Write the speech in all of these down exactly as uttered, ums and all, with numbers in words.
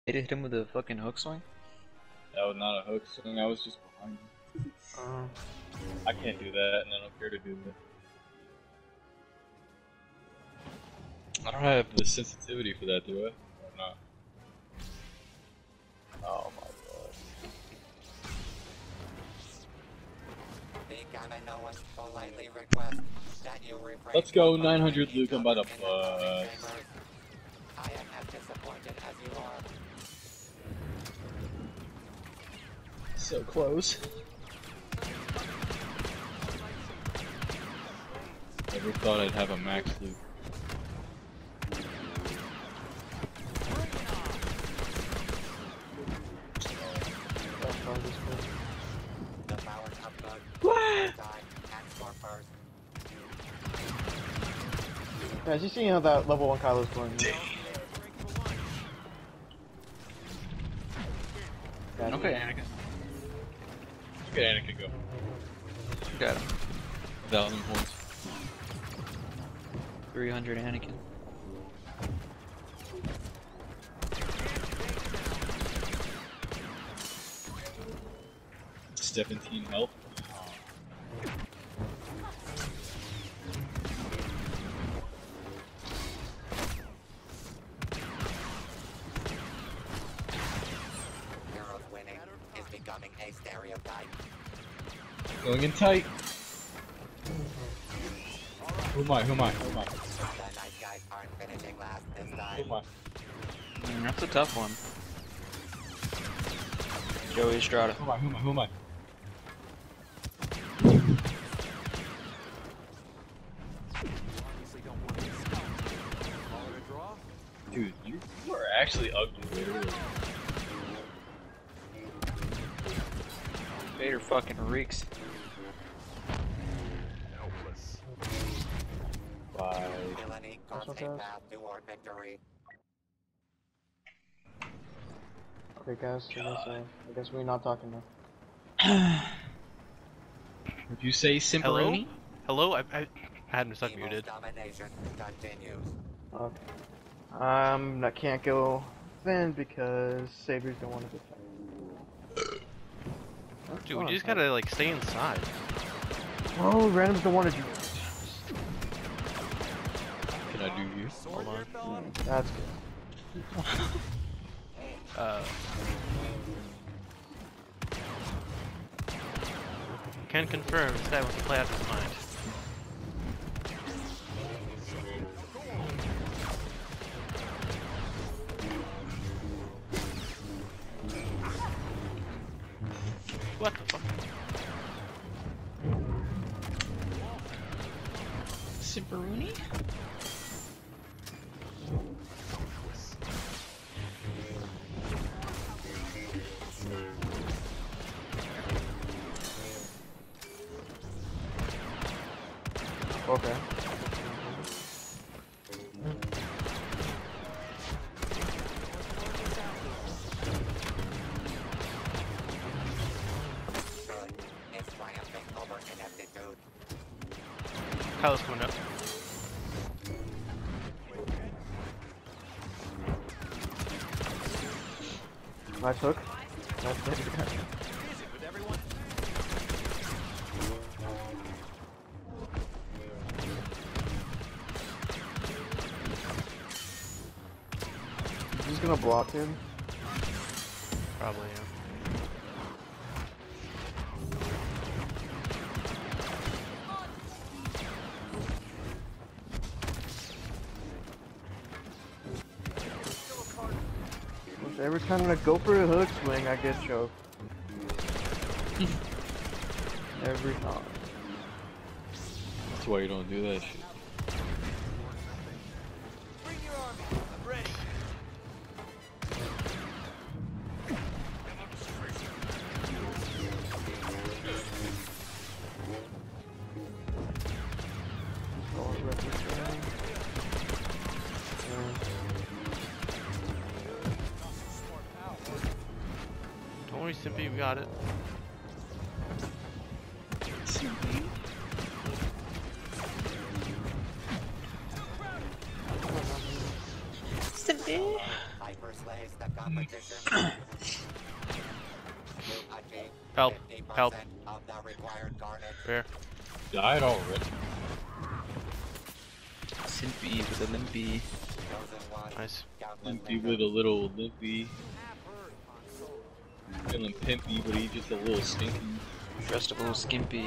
They hit him with a fucking hook swing? That was not a hook swing, I was just behind him. Uh, I can't do that, and I don't care to do that. I don't have the sensitivity for that, do I? Or not? Oh my god. Let's go, nine hundred Luke, I'm about to fuck. I am as disappointed as you are. So close. Never thought I'd have a max loot. Guys, you see how that level one Kylo's going? okay, Anakin. Okay, Anakin, go. Got him. Thousand points. three hundred Anakin. seventeen health. Heroes winning is becoming a stereotype. Going in tight. Who am I? Who am I? Who am I? The nice guys aren't finishing last this Who time. am I? Mm, that's a tough one. Joey Estrada. Who am I? Who am I? Who am I? Dude, you, you are actually ugly, literally. Vader fucking reeks. Bye. Villainy carves a path toward victory. Okay, guys, I guess, uh, I guess we're not talking now. Would you say Simperoni? Hello? I, I, I had him stuck Evil's muted. domination continues. Okay. Um, I can't go Finn because Saviors don't want to defend. Dude, we just gotta like stay inside. Oh, randoms don't want to do. Can I do you? Hold on. That's good. Uh. Can confirm this guy wants to play out of his mind. What the fuck? Simperoni? Okay. It's triumphing over ineptitude. Kyle's coming up. Nice hook. Nice hook. He's gonna block him. Probably, yeah. Every time I go for a hook swing, I get choked. Every time. That's why you don't do that shit. Don't worry, Simpy, we got it. Simpy? Simpy? Hyper slays the competition. You achieved Help. fifty Help. percent of the required carnage. Where? Died already. Simpy with a limpy. Chosen one, Nice. countless Limpy members. with a little limpy. Feeling pimpy, but he just a little stinky. Dressed a little skimpy.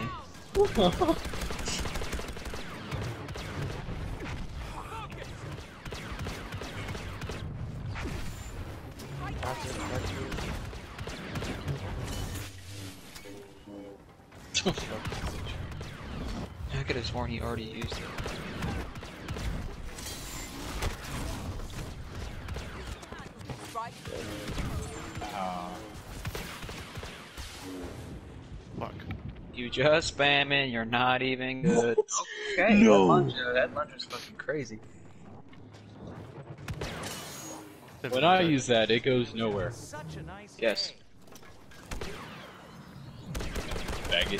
I could have sworn he already used it. Ah. Fuck. You just spamming, you're not even good. Okay, No. that lunge, uh, that lunge was fucking crazy. When I use that, it goes nowhere. Yes. Bag it.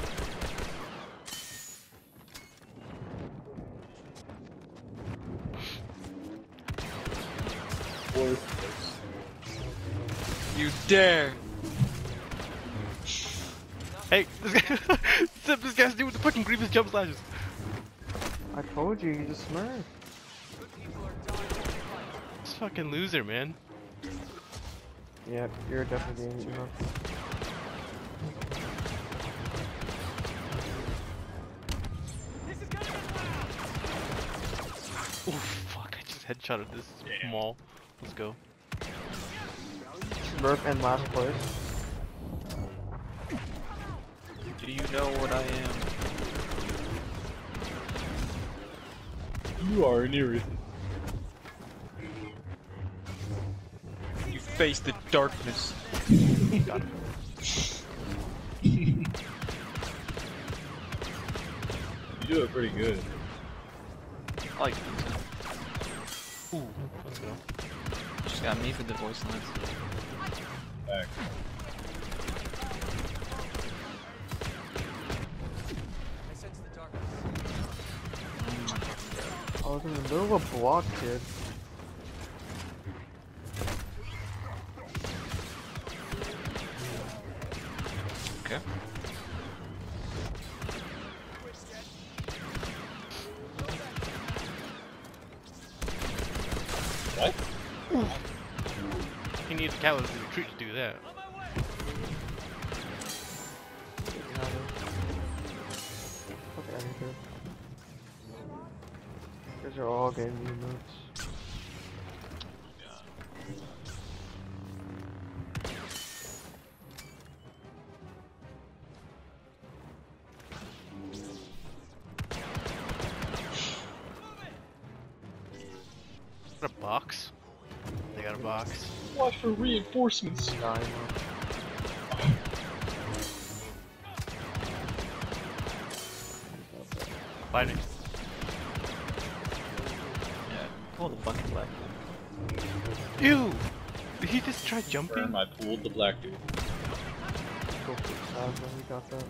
You dare! Hey, this guy, Zip, this guy's doing the fucking grievous jump slashes. I told you, he's a smurf. This fucking loser, man. Yep, you're definitely getting eaten up. Oh fuck! I just headshotted this mall. Let's go. Smurf in last place. Do you know what I am? You are an irritant. You face the darkness. Got him. You do it pretty good. I like it. Ooh, let's go. Just got me for the voice lines. Back. I was in the middle of a block, kid. Okay. What? He needs Callus to retreat to do that. Fuck anything. You guys are all getting new moves. Got a box? They got a box. Watch for reinforcements. Dying. Find me. Yeah. Pull the fucking black. Ew! Did he just try jumping? Damn, I pulled the black dude. Go for it, Sav, when we got that.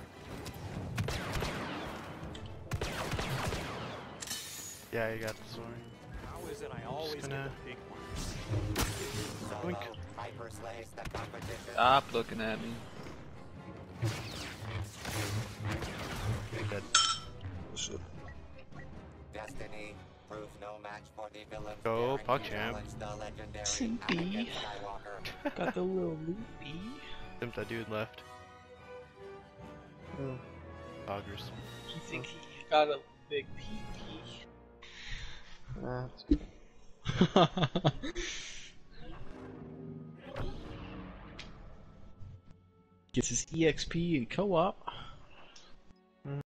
Yeah, you got this one. How is it I always gonna- get the big one? Boink. Solo hyper slays the competition. Stop looking at me. You're dead. Destiny proves no match for the villains. Go, daring to PogChamp. challenge the legendary Simpy. Anakin Skywalker. Got the little loopy. Simp that dude left. Ooh. Poggers. You think he got a big pee Nah, it's good. pee? Gets his E X P in co-op.